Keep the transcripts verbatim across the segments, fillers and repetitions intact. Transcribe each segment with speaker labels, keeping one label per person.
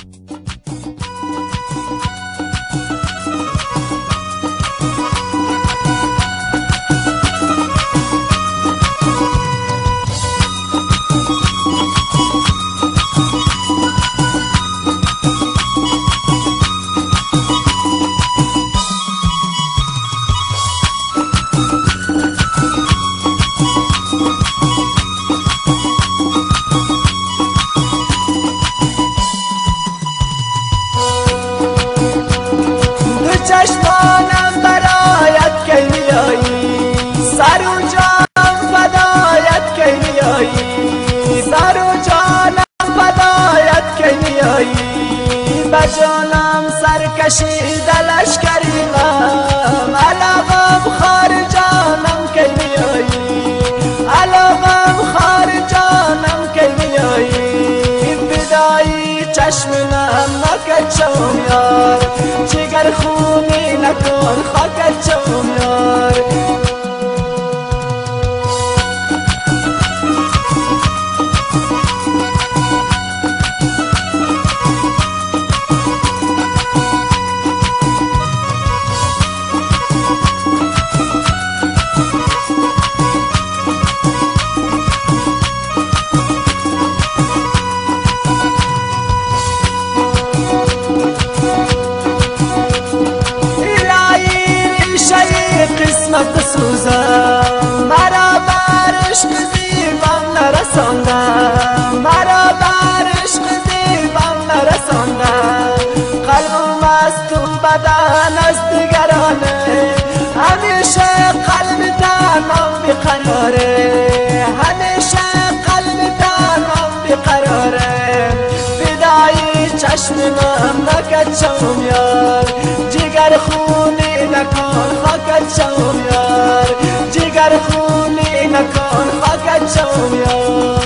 Speaker 1: چشمانم برایت کی میایی، سر و جانم فدایت کی میایی، سر و جانم فدایت کی میایی، به جانم سرکشیده لشکریمم، علاقم خار جانم کی میایی، علاقم خار جانم کی میایی، فدایی چشمم نکت شوم یار، جگر خونی نکن خاکت شوم یار. قسمت سوزم مرا بر عشق زیبام نرساندم، مرا بر عشق زیبام نرساندم، قلبم از تو بدن از دیگرانه، همیشه قلب تنم بیقراره، همیشه قلب تنم بیقراره، فدای چشمم نکت شوم یار، جگر خونی نکن خاکت شوم یار، جگر خونی نکن خاکت شوم یار.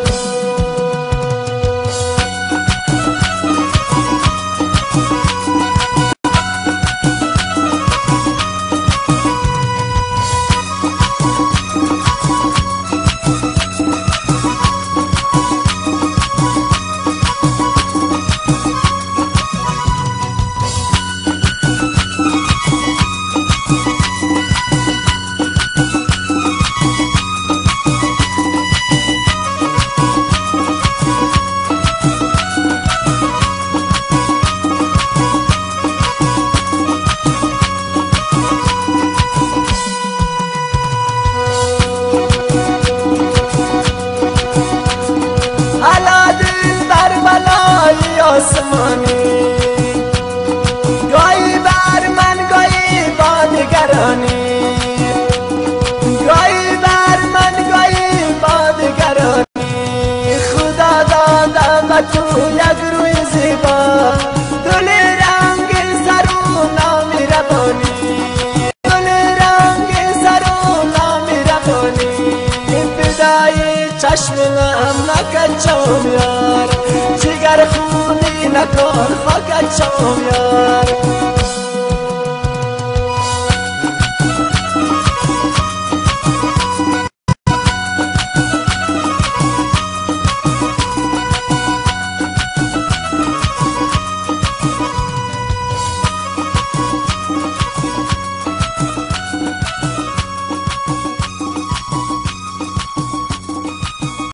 Speaker 1: آسمانی گاهی بر من گاهی با دیگرانی، گاهی بر من گاهی با دیگرانی، خدا داده به تو یک روی زیبا، دل رنگ سر و نامی ربانی، دل رنگ سر و نامی ربانی، فدای چشمم نکت شوم یار، جگر خونی نکن خاکت شوم یار.